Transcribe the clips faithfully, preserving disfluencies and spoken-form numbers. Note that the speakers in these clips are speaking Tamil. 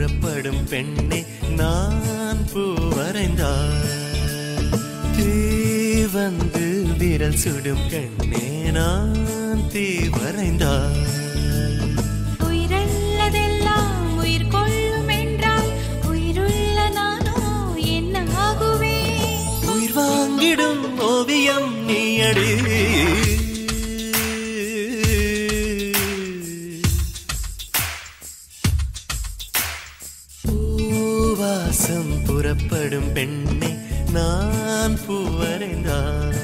புறப்படும் பெண்ணே நான் பூ வரைந்தார். தீ வந்து விரல் சுடும் கண்ணே நான் தீ வரைந்தார். உயிரல்லதெல்லாம் உயிர் கொள்ளும் என்றால் உயிருள்ள நானோ என்ன ஆகுவேன்? உயிர் வாங்கிடும் ஓவியம் நீயடி. பூவாசம் புறப்படும் பெண்ணே நான் பூ வரைந்தார்.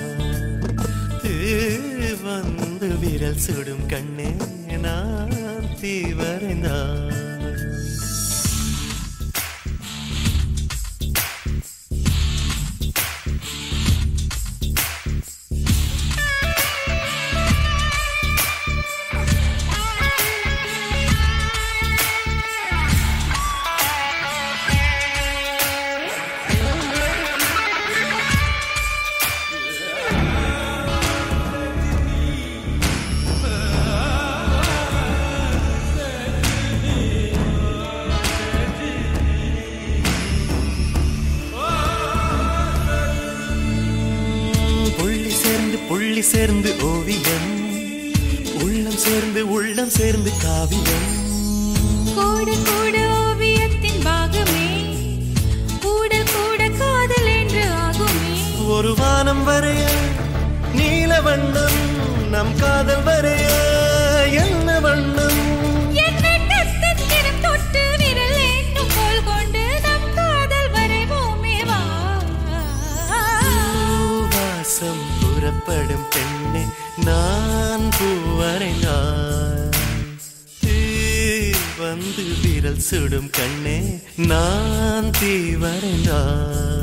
வந்து விரல் சுடும் கண்ணே நான் தீ வரைந்தார். புள்ளி சேர்ந்து ஓவியம், உள்ளம் சேர்ந்து உள்ளம் சேர்ந்து காவியம். கூட கூட ஓவியத்தின் பாகமே, கூட கூட காதல் என்று ஆகுமே. ஒரு வானம் வரைய நீல வண்ணம், நம் காதல் வரைய என்ன வண்ணம்? தொட்டு விரல் என்னும் போல் கொண்டு நம் காதல் வரைவோமே வா. வாசம் புறப்படும் பெண்ணே நான் பூ வரைந்தார். வந்து விரல் சுடும் கண்ணே நான் தீ வரைந்தார்.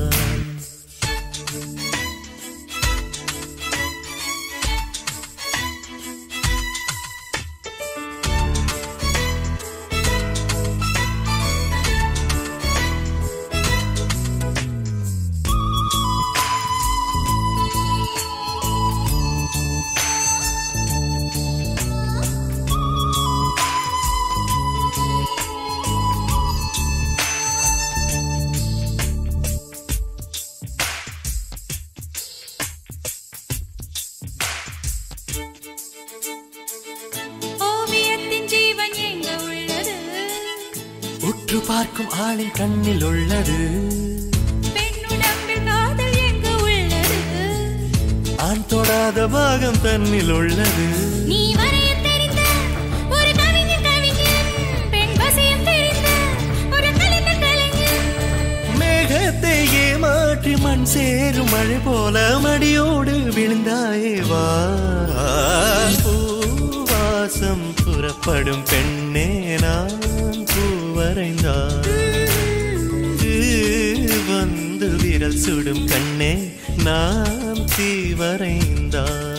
உற்று பார்க்கும் ஆளின் கண்ணில் உள்ளது, பெண்ணுடம்பில் காதல் எங்கு உள்ளது? ஆண் தொடாத பாகம் தன்னில் உள்ளது. நீ வரைய தெரிந்த ஒரு கவிஞன் கவிஞன், பெண் வசியம் தெரிந்த ஒரு கலைஞர் கலைஞன். மேகத்தை ஏமாற்றி மண் சேரும் மழை போல மடியோடு விழுந்தாயே வா. பூவாசம் புறப்படும் பெண்ணே நான் பூ வரைந்தார். வந்து விரல் சுடும் கண்ணே நான் தீ வரைந்தார்.